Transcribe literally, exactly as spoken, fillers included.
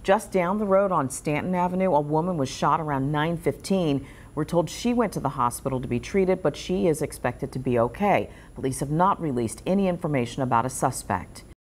Just down the road on Staunton Avenue, a woman was shot around nine fifteen. We're told she went to the hospital to be treated, but she is expected to be okay. Police have not released any information about a suspect.